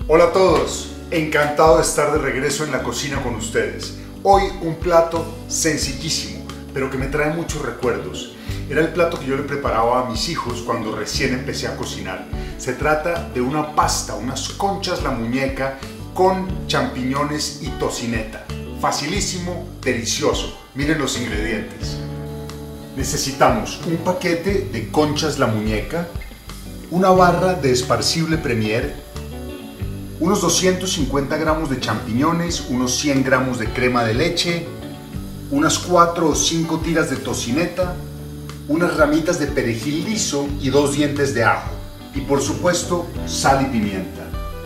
Hola a todos, encantado de estar de regreso en la cocina con ustedes. Hoy un plato sencillísimo, pero que me trae muchos recuerdos. Era el plato que yo le preparaba a mis hijos cuando recién empecé a cocinar. Se trata de una pasta, unas conchas la muñeca con champiñones y tocineta. Facilísimo, delicioso. Miren los ingredientes. Necesitamos un paquete de conchas la muñeca, una barra de esparcible Premier, unos 250 gramos de champiñones, unos 100 gramos de crema de leche, unas 4 o 5 tiras de tocineta, unas ramitas de perejil liso y 2 dientes de ajo. Y por supuesto, sal y pimienta.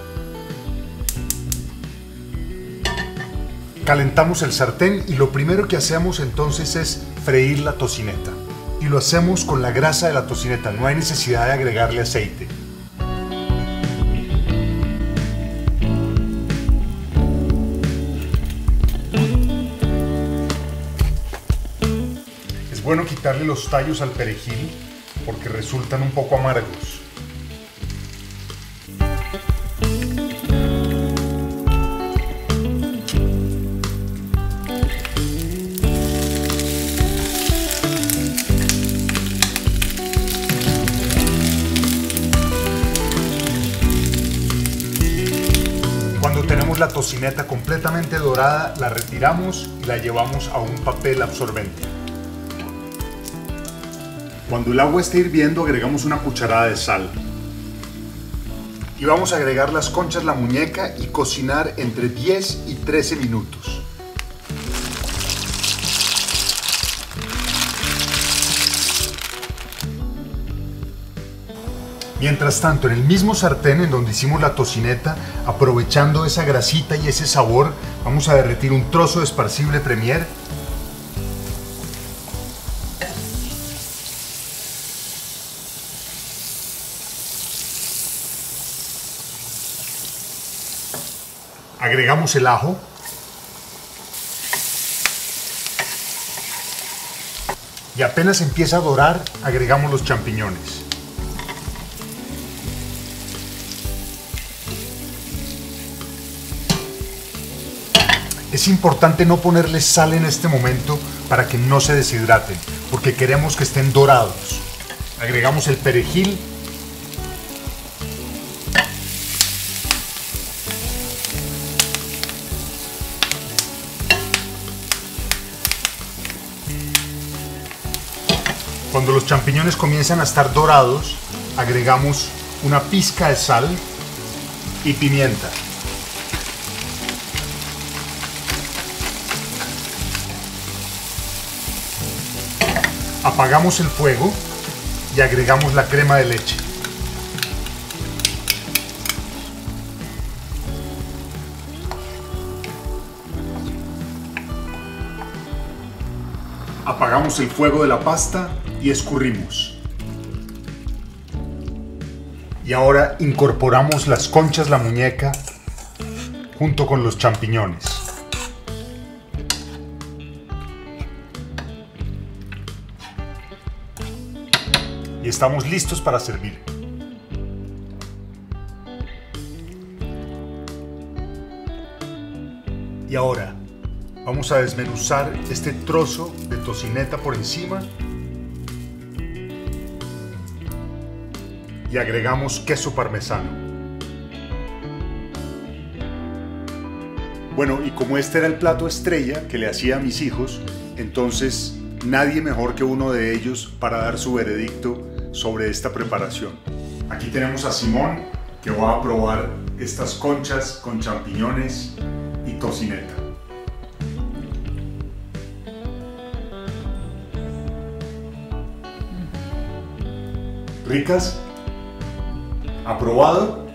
Calentamos el sartén y lo primero que hacemos entonces es freír la tocineta. Y lo hacemos con la grasa de la tocineta, no hay necesidad de agregarle aceite. Es bueno quitarle los tallos al perejil porque resultan un poco amargos. Cuando tenemos la tocineta completamente dorada, la retiramos y la llevamos a un papel absorbente. Cuando el agua esté hirviendo, agregamos una cucharada de sal. Y vamos a agregar las conchas la muñeca y cocinar entre 10 y 13 minutos. Mientras tanto, en el mismo sartén en donde hicimos la tocineta, aprovechando esa grasita y ese sabor, vamos a derretir un trozo de esparcible Premier. Agregamos el ajo. Y apenas empieza a dorar, agregamos los champiñones. Es importante no ponerles sal en este momento para que no se deshidraten, porque queremos que estén dorados. Agregamos el perejil. Cuando los champiñones comienzan a estar dorados, agregamos una pizca de sal y pimienta. Apagamos el fuego y agregamos la crema de leche. Apagamos el fuego de la pasta y escurrimos. Y ahora incorporamos las conchas la muñeca junto con los champiñones. Y estamos listos para servir. Y ahora vamos a desmenuzar este trozo de tocineta por encima y agregamos queso parmesano. Bueno, y como este era el plato estrella que le hacía a mis hijos, entonces nadie mejor que uno de ellos para dar su veredicto sobre esta preparación. Aquí tenemos a Simón, que va a probar estas conchas con champiñones y tocineta. ¿Ricas? ¿Aprobado?